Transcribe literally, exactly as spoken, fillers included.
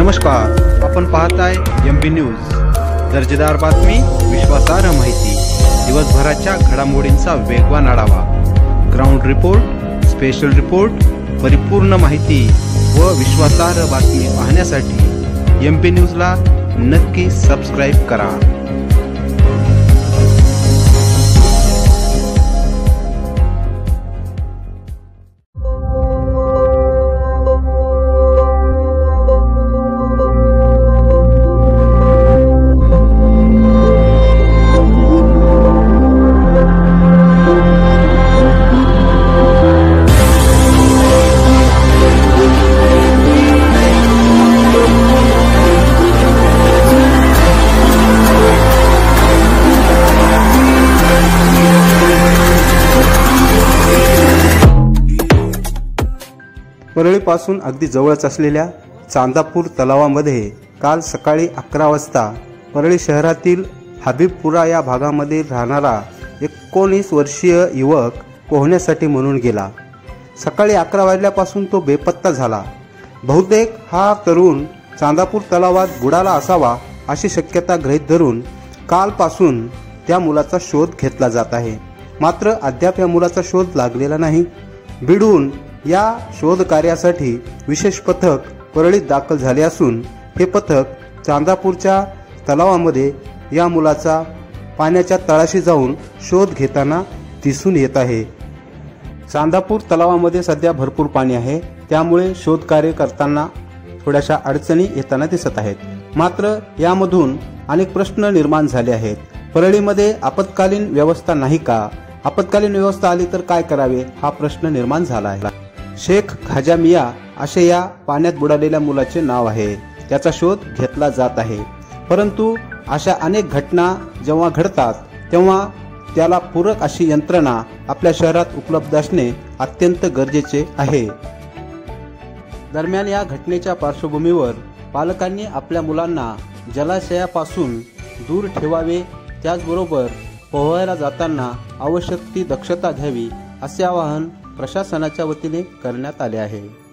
नमस्कार, आपण पाहताय एम बी न्यूज। दर्जेदार बातमी, विश्वासार्ह माहिती, दिवसभराच्या घडामोडींचा वेगवान आढावा, ग्राउंड रिपोर्ट, स्पेशल रिपोर्ट, परिपूर्ण माहिती व विश्वासार्ह बातमी पाहण्यासाठी एम बी न्यूजला नक्की सबस्क्राइब करा। परळीपासून अगदी जवळच असलेल्या चांदापूर तलावामध्ये काल सकाळी अकरा वाजता परळी शहरातील हबीबपुरा या भागामध्ये राहणारा एकोणीस वर्षीय युवक पोहण्यासाठी म्हणून गेला। सकाळी अकरा वाजल्यापासून तो बेपत्ता झाला। बहुतेक हा तरुण चांदापूर तलावात बुडाला असावा अशी शक्यता गृहीत धरून कालपासून त्या मुलाचा शोध घेतला जात आहे। मात्र अद्याप या मुलाचा शोध लागलेला नाही। बीडहून या शोध कार्यासाठी विशेष पथक परळीत दाखल झाले असून हे पथक चांदापूरच्या तलावामध्ये या मुलाचा पाण्याच्या तळाशी जाऊन शोध घेताना दिसून येत आहे। चांदापूर तलावामध्ये सध्या भरपूर पाणी आहे, त्यामुळे शोध कार्य करताना थोड्याशा अडचणी येताना दिसत आहेत। मात्र यामधून अनेक प्रश्न निर्माण झाले आहेत। परळीमध्ये आपत्कालीन व्यवस्था नाही का? आपत्कालीन व्यवस्था आली तर काय करावे हा प्रश्न निर्माण झाला आहे। शेख खाजा मिया असे या पाण्यात बुडालेल्या मुलाचे नाव आहे। त्याचा शोध घेतला जात आहे, परंतु अशा अनेक घटना जेव्हा घडतात तेव्हा त्याला पूरक अशी यंत्रणा आपल्या शहरात उपलब्ध असणे अत्यंत गरजेचे आहे। दरम्यान या घटनेच्या पार्श्वभूमीवर पालकांनी आपल्या मुलांना जलाशयापासून दूर ठेवावे, त्याचबरोबर पोहायला जाताना आवश्यक ती दक्षता घ्यावी असे आवाहन प्रशासनाच्या वतीने करण्यात आले आहे।